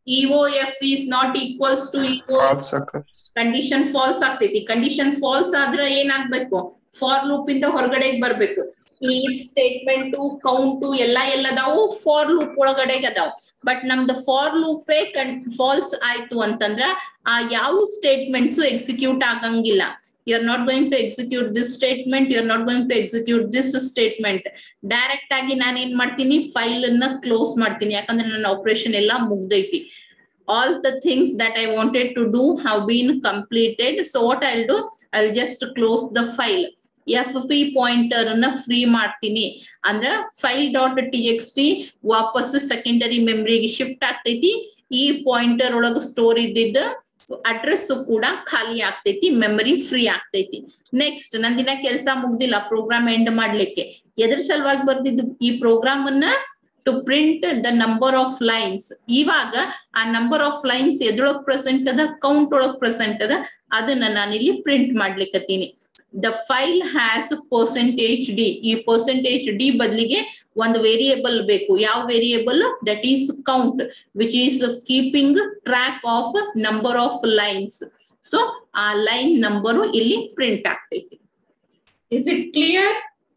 E O F is not equals to E O F. False occurs. Condition false ಆಗ್ತೈತಿ. Condition false ಆದ್ರೆ ಏನಾಗ್ಬೇಕು, ಫಾರ್ ಲೂಪ್ ಇಂದ ಹೊರಗಡೆ ಬರ್ಬೇಕು. ಈ ಸ್ಟೇಟ್ಮೆಂಟ್ ಕೌಂಟ್ ಎಲ್ಲಾ ಎಲ್ಲದಾವು for loop ಒಳಗಡೆ ಅದಾವ. ಬಟ್ ನಮ್ದು ಫಾರ್ ಲೂಪ್ ಫಾಲ್ಸ್ ಆಯ್ತು ಅಂತಂದ್ರ ಆ ಯಾವ ಸ್ಟೇಟ್ಮೆಂಟ್ಸ್ ಎಕ್ಸಿಕ್ಯೂಟ್ ಆಗಂಗಿಲ್ಲ. You are not going to execute this statement, you are not going to execute this statement. Direct ಆಗಿ ನಾನು ಏನ್ ಮಾಡ್ತೀನಿ, ಫೈಲ್ ಅನ್ನ ಕ್ಲೋಸ್ ಮಾಡ್ತೀನಿ. ಯಾಕಂದ್ರೆ ನನ್ನ ಆಪರೇಷನ್ ಎಲ್ಲಾ ಮುಗ್ದೈತಿ. All the things that I wanted to do have been completed. So what I'll do, I'll just close the file. F P pointer ಅನ್ನ ಫ್ರೀ ಮಾಡ್ತೀನಿ. ಅಂದ್ರೆ file dot T X T ವಾಪಸ್ secondary ಮೆಮರಿಗೆ shift ಆಗ್ತೈತಿ. ಈ pointer ಒಳಗ store ಇದ್ದಿದ್ದ address ಕೂಡ ಖಾಲಿ ಆಗ್ತೈತಿ, ಮೆಮರಿ ಫ್ರೀ ಆಗ್ತೈತಿ. ನೆಕ್ಸ್ಟ್ ನಂದಿನ ಕೆಲಸ ಮುಗ್ದಿಲ್ಲ, ಪ್ರೋಗ್ರಾಮ್ ಎಂಡ್ ಮಾಡ್ಲಿಕ್ಕೆ. ಎದ್ರ ಸಲುವಾಗಿ ಬರ್ದಿದ್ದು ಈ ಪ್ರೋಗ್ರಾಮ್ ಅನ್ನ, to print the number of lines. ಇವಾಗ ಆ ನಂಬರ್ ಆಫ್ ಲೈನ್ಸ್ ಎದ್ರೊಳಗ್ ಪ್ರೆಸೆಂಟ್ ಅದ, ಕೌಂಟ್ ಒಳಗ್ ಪ್ರೆಸೆಂಟ್ ಅದ, ಅದನ್ನ ನಾನು ಇಲ್ಲಿ ಪ್ರಿಂಟ್ ಮಾಡ್ಲಿಕ್ಕತ್ತೀನಿ. The file has percentage D. ಈ ಪರ್ಸೆಂಟೇಜ್ ಡಿ ಬದಲಿಗೆ ಒಂದು ವೇರಿಯೇಬಲ್ ಬೇಕು. ಯಾವ variable? That is count, which is keeping track of number of lines. So ಆ ಲೈನ್ ನಂಬರು ಇಲ್ಲಿ ಪ್ರಿಂಟ್ ಆಗ್ತೈತಿ. Is it clear?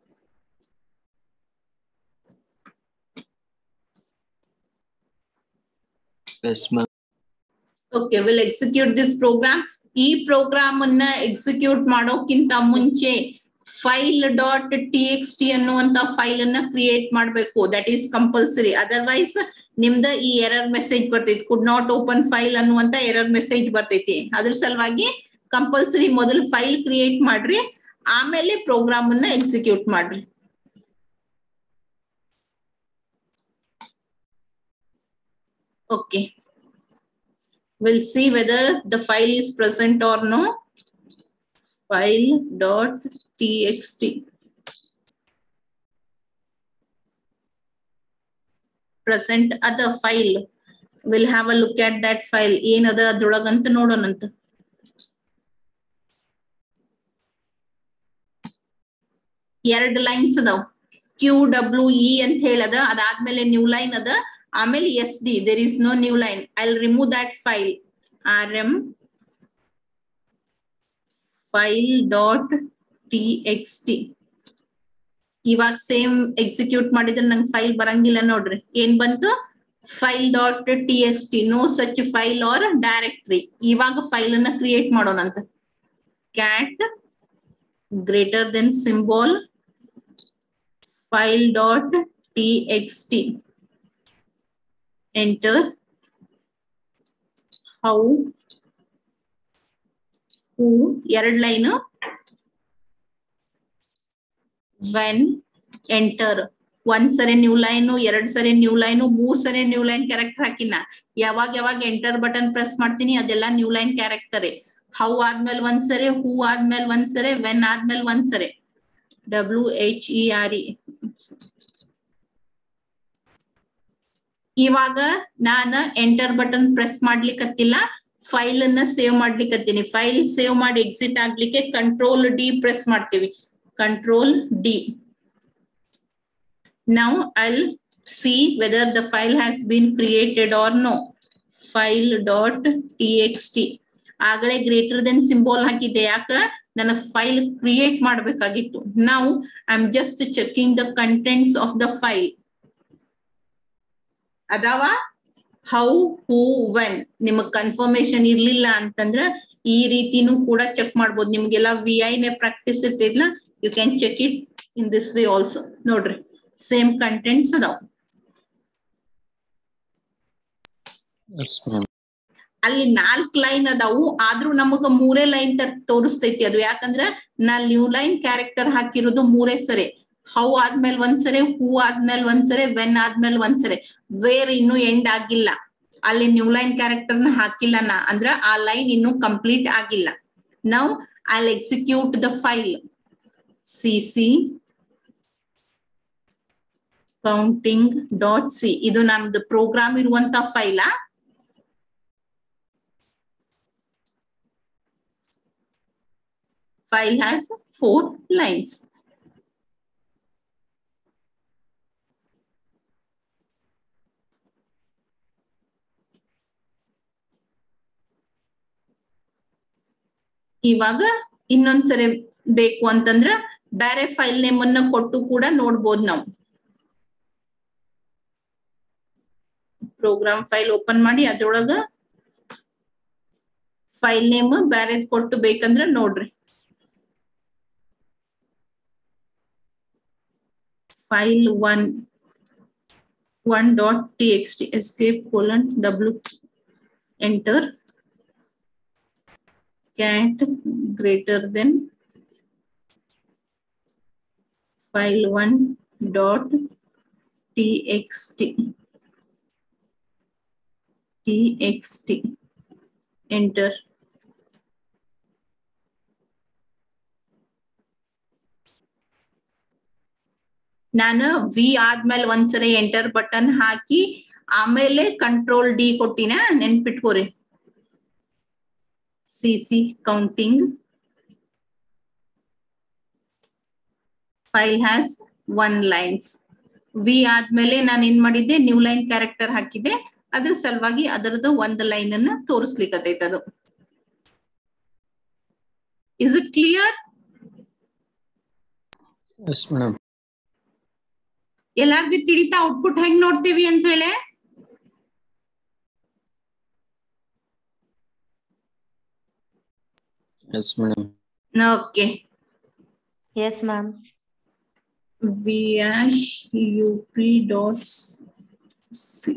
Yes, ma'am. Okay, we'll execute this program. ಈ program ಅನ್ನ ಎಕ್ಸಿಕ್ಯೂಟ್ ಮಾಡೋಕ್ಕಿಂತ ಮುಂಚೆ file dot T X T ಅನ್ನುವಂತ file ಅನ್ನ create ಮಾಡಬೇಕು. That is compulsory. ಅದರ್ವೈಸ್ ನಿಮ್ದ ಈ ಎರರ್ ಮೆಸೇಜ್ ಬರ್ತೈತಿ, ಕುಡ್ ನಾಟ್ ಓಪನ್ ಫೈಲ್ ಅನ್ನುವಂತ ಎರರ್ ಮೆಸೇಜ್ ಬರ್ತೈತಿ. ಅದ್ರ ಸಲುವಾಗಿ ಕಂಪಲ್ಸರಿ ಮೊದಲು ಫೈಲ್ ಕ್ರಿಯೇಟ್ ಮಾಡ್ರಿ, ಆಮೇಲೆ ಪ್ರೋಗ್ರಾಮ್ ಅನ್ನ ಎಕ್ಸಿಕ್ಯೂಟ್ ಮಾಡ್ರಿ. Okay, we'll see whether the file is present or no. File dot T X T. Present other file. We'll have a look at that file. ಏನ್ ಅದ ಅದ್ರೊಳಗಂತ ನೋಡೋಣಂತ. ಎರಡು ಲೈನ್ಸ್ ಅದಾವ. Q W E ಅಂತ ಹೇಳದ, ಅದಾದ್ಮೇಲೆ new line ಅದ, ಆಮೇಲೆ S D. There is no new line. I will remove that file. R M file dot T X T. ಇವಾಗ ಸೇಮ್ ಎಕ್ಸಿಕ್ಯೂಟ್ ಮಾಡಿದ್ರೆ ನಂಗೆ ಫೈಲ್ ಬರಂಗಿಲ್ಲ ನೋಡ್ರಿ. ಏನ್ ಬಂತು? File dot T X T. No such file or directory. ಇವಾಗ file ಅನ್ನ create ಮಾಡೋಣಂತ. Cat greater than symbol file dot T X T. Enter. How, who, ಎರಡ್ ಲೈನ್. when, enter. ಒಂದ್ ಸರಿ ನ್ಯೂ ಲೈನ್, ಎರಡ್ ಸರಿ ನ್ಯೂ ಲೈನ್, ಮೂರ್ ಸರಿ ನ್ಯೂ ಲೈನ್ ಕ್ಯಾರೆಕ್ಟರ್ ಹಾಕಿನ. ಯಾವಾಗ ಯಾವಾಗ ಎಂಟರ್ ಬಟನ್ ಪ್ರೆಸ್ ಮಾಡ್ತೀನಿ ಅದೆಲ್ಲ ನ್ಯೂ ಲೈನ್ ಕ್ಯಾರೆಕ್ಟರ್. ಹೌ ಆದ್ಮೇಲೆ ಒಂದ್ ಸರಿ, ಹೂ ಆದ್ಮೇಲೆ ಒಂದ್ ಸರಿ, ವೆನ್ ಆದ್ಮೇಲೆ ಒಂದ್ ಸರಿ. W H E R E. ಇವಾಗ ನಾನ ಎಂಟರ್ ಬಟನ್ ಪ್ರೆಸ್ ಮಾಡ್ಲಿಕ್ಕತ್ತಿಲ್ಲ, ಫೈಲ್ ಅನ್ನ ಸೇವ್ ಮಾಡ್ಲಿಕ್ಕತ್ತೀನಿ. ಫೈಲ್ ಸೇವ್ ಮಾಡಿ ಎಕ್ಸಿಟ್ ಆಗ್ಲಿಕ್ಕೆ ಕಂಟ್ರೋಲ್ ಡಿ ಪ್ರೆಸ್ ಮಾಡ್ತೀವಿ. Control D. Now I'll see whether the file has been created or no. File dot T X T. ಆಗಲೇ greater than symbol ಹಾಕಿದ್ದೆ. ಯಾಕ? ನನಗ್ ಫೈಲ್ ಕ್ರಿಯೇಟ್ ಮಾಡ್ಬೇಕಾಗಿತ್ತು. Now I am just checking the contents of the file. ಅದಾವ how, who, when. ನಿಮಗ್ confirmation ಇರ್ಲಿಲ್ಲ ಅಂತಂದ್ರ ಈ ರೀತಿನೂ ಕೂಡ ಚೆಕ್ ಮಾಡ್ಬೋದು. ನಿಮ್ಗೆಲ್ಲ ವಿ ಐ ನೇ ಪ್ರಾಕ್ಟೀಸ್ ಇರ್ತಿದ್ಲ, you can check it in this way also. ನೋಡ್ರಿ, ಸೇಮ್ ಕಂಟೆಂಟ್ಸ್ ಅದಾವ. ಅಲ್ಲಿ ನಾಲ್ಕ್ ಲೈನ್ ಅದಾವು, ಆದ್ರೂ ನಮಗ ಮೂರೇ ಲೈನ್ ತೋರಿಸ್ತೈತಿ ಅದು. ಯಾಕಂದ್ರ ನಾ ನ್ಯೂ ಲೈನ್ ಕ್ಯಾರೆಕ್ಟರ್ ಹಾಕಿರೋದು ಮೂರೇ ಸರಿ. ಹೌ ಆದ್ಮೇಲೆ ಒಂದ್ಸರಿ, ಹೂ ಆದ್ಮೇಲೆ ಒಂದ್ಸರಿ, ವೆನ್ ಆದ್ಮೇಲೆ ಒಂದ್ಸರಿ. ವೇರ್ ಇನ್ನು ಎಂಡ್ ಆಗಿಲ್ಲ, ಅಲ್ಲಿ ನ್ಯೂ ಲೈನ್ ಕ್ಯಾರೆಕ್ಟರ್ ನ ಹಾಕಿಲ್ಲ ನಾ, ಅಂದ್ರ ಆ ಲೈನ್ ಇನ್ನು ಕಂಪ್ಲೀಟ್ ಆಗಿಲ್ಲ. Now I will execute the file. C C counting dot C. ಇದು ನಮ್ದು ಪ್ರೋಗ್ರಾಮ್ ಇರುವಂತ ಫೈಲಾ. File has four lines. ಇವಾಗ ಇನ್ನೊಂದ್ಸರಿ ಬೇಕು ಅಂತಂದ್ರ ಬೇರೆ ಫೈಲ್ ನೇಮ್ ಅನ್ನ ಕೊಟ್ಟು ಕೂಡ ನೋಡ್ಬೋದು ನಾವು. ಪ್ರೋಗ್ರಾಮ್ ಫೈಲ್ ಓಪನ್ ಮಾಡಿ ಅದ್ರೊಳಗ ಫೈಲ್ ನೇಮ್ ಬೇರೆ ಕೊಟ್ಟು ಬೇಕಂದ್ರ ನೋಡ್ರಿ. File one one dot T X T escape colon w enter cat greater than file one dot txt txt enter. ನಾನು ವಿ ಆದ್ಮೇಲೆ ಒಂದ್ಸರಿ ಎಂಟರ್ ಬಟನ್ ಹಾಕಿ ಆಮೇಲೆ ಕಂಟ್ರೋಲ್ ಡಿ ಕೊಟ್ಟಿನ ನೆನ್ಪಿಟ್ಕೋರಿ. C C counting file has one lines. V ಆದ್ಮೇಲೆ ನಾನು ಏನ್ ಮಾಡಿದ್ದೆ, ನ್ಯೂ ಲೈನ್ ಕ್ಯಾರೆಕ್ಟರ್ ಹಾಕಿದ್ದೆ. ಅದ್ರ ಸಲುವಾಗಿ ಅದರದ್ದು ಒಂದು ಲೈನ್ ಅನ್ನ ತೋರಿಸ್ಲಿಕ್ಕತ್ತೈತೆ ಅದು. Is it clear? Yes, madam. ಎಲ್ಲಾರ್ಗು ತಿಳಿತಾ ಔಟ್ಪುಟ್ ಹೆಂಗ್ ನೋಡ್ತೀವಿ ಅಂತ ಹೇಳಿ? Yes, madam. Okay. Yes, ma'am. Viash up dot c.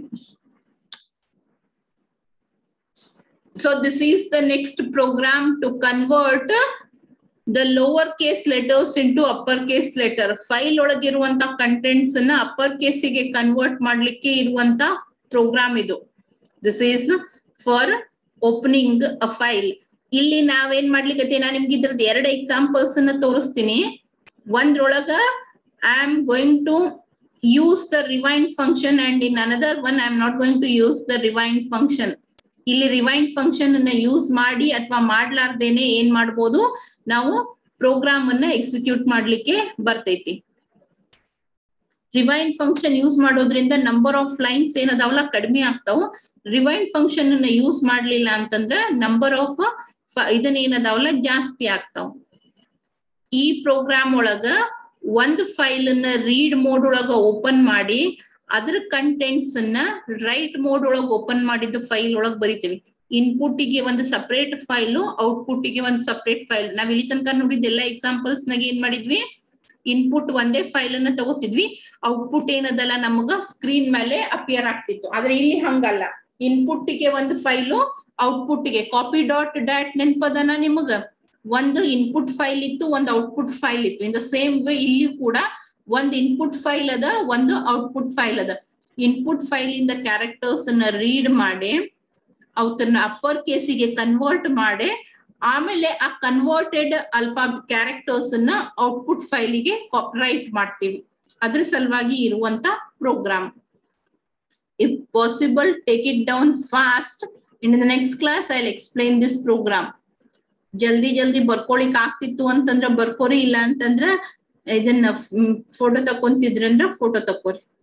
So this is the next program to convert the lower case letters into upper case letter. File ಒಳಗಿರುವಂತ contents ಅನ್ನ upper case ಗೆ convert ಮಾಡ್ಲಿಕ್ಕೆ ಇರುವಂತ program ಇದು. This is for opening a file. ಇಲ್ಲಿ ನಾವೇನ್ ಮಾಡ್ಲಿಕ್ಕೆ, ನಾನು ನಿಮ್ಗೆ ಇದ್ರದ್ದು ಎರಡು ಎಕ್ಸಾಂಪಲ್ಸ್ ಅನ್ನ ತೋರಿಸ್ತೀನಿ. ಒಂದ್ರೊಳಗ I am going to use the rewind function and in another one I am not going to use the rewind function. ಇಲ್ಲಿ ರಿವೈಂಡ್ ಫಂಕ್ಷನ್ ಅನ್ನ ಯೂಸ್ ಮಾಡಿ ಅಥವಾ ಮಾಡ್ಲಾರ್ದೇನೆ ಏನ್ ಮಾಡ್ಬೋದು, ನಾವು ಪ್ರೋಗ್ರಾಮ್ ಅನ್ನ ಎಕ್ಸಿಕ್ಯೂಟ್ ಮಾಡ್ಲಿಕ್ಕೆ ಬರ್ತೈತಿ. ರಿವೈಂಡ್ ಫಂಕ್ಷನ್ ಯೂಸ್ ಮಾಡೋದ್ರಿಂದ ನಂಬರ್ ಆಫ್ ಲೈನ್ಸ್ ಏನದಾವಲ್ಲ ಕಡಿಮೆ ಆಗ್ತಾವ. ರಿವೈಂಡ್ ಫಂಕ್ಷನ್ ಅನ್ನ ಯೂಸ್ ಮಾಡ್ಲಿಲ್ಲ ಅಂತಂದ್ರ ನಂಬರ್ ಆಫ್ ಇದನ್ನ ಏನದಾವಲ್ಲ ಜಾಸ್ತಿ ಆಗ್ತಾವ. ಈ ಪ್ರೋಗ್ರಾಮ್ ಒಳಗ ಒಂದು ಫೈಲ್ ಅನ್ನ ರೀಡ್ ಮೋಡ್ ಒಳಗ ಓಪನ್ ಮಾಡಿ ಅದ್ರ ಕಂಟೆಂಟ್ಸ್ ಅನ್ನ ರೈಟ್ ಮೋಡ್ ಒಳಗೆ ಓಪನ್ ಮಾಡಿದ್ದು ಫೈಲ್ ಒಳಗೆ ಬರಿತೀವಿ. ಇನ್ಪುಟ್ ಗೆ ಒಂದು ಸಪರೇಟ್ ಫೈಲು, ಔಟ್ಪುಟ್ ಗೆ ಒಂದು ಸಪರೇಟ್ ಫೈಲ್. ನಾವ್ ಇಲ್ಲಿ ತನಕ ನೋಡಿದ ಎಲ್ಲ ಎಕ್ಸಾಂಪಲ್ಸ್ ನಾಗ ಏನ್ ಮಾಡಿದ್ವಿ, ಇನ್ಪುಟ್ ಒಂದೇ ಫೈಲ್ ಅನ್ನ ತಗೋತಿದ್ವಿ, ಔಟ್ಪುಟ್ ಏನದಲ್ಲ ನಮಗ ಸ್ಕ್ರೀನ್ ಮೇಲೆ ಅಪಿಯರ್ ಆಗ್ತಿತ್ತು. ಆದ್ರೆ ಇಲ್ಲಿ ಹಂಗಲ್ಲ, ಇನ್ಪುಟ್ ಗೆ ಒಂದು ಫೈಲು, ಔಟ್ಪುಟ್ ಗೆ ಕಾಪಿ ಡಾಟ್ ಡಾಟ್ ನೆನ್ಪದನ ನಿಮಗ ಒಂದು ಇನ್ಪುಟ್ ಫೈಲ್ ಇತ್ತು, ಒಂದು ಔಟ್ಪುಟ್ ಫೈಲ್ ಇತ್ತು. ಇನ್ ದ ಸೇಮ್ ವೇ ಇಲ್ಲಿ ಕೂಡ ಒಂದ್ ಇನ್ಪುಟ್ ಫೈಲ್ ಅದ, ಒಂದು ಔಟ್ಪುಟ್ ಫೈಲ್ ಅದ. ಇನ್ಪುಟ್ ಫೈಲ್ ಇಂದ ಕ್ಯಾರೆಕ್ಟರ್ಸ್ ಅನ್ನ ರೀಡ್ ಮಾಡಿ ಅವನ್ನ ಅಪ್ಪರ್ ಕೇಸಿಗೆ ಕನ್ವರ್ಟ್ ಮಾಡಿ ಆಮೇಲೆ ಆ ಕನ್ವರ್ಟೆಡ್ ಅಲ್ಫಾ ಕ್ಯಾರೆಕ್ಟರ್ಸ್ ಅನ್ನ ಔಟ್ಪುಟ್ ಫೈಲಿಗೆ ರೈಟ್ ಮಾಡ್ತೀವಿ. ಅದ್ರ ಸಲುವಾಗಿ ಇರುವಂತ program. If possible take it down fast. In the next class I will explain this program. ಜಲ್ದಿ ಜಲ್ದಿ ಬರ್ಕೊಳಿಕ್ ಆಗ್ತಿತ್ತು ಅಂತಂದ್ರ ಬರ್ಕೋರಿ, ಇಲ್ಲ ಅಂತಂದ್ರ ಇದನ್ನ ಫೋಟೋ ತಕೊಂತಿದ್ರಂದ್ರ ಫೋಟೋ ತಕೋರಿ.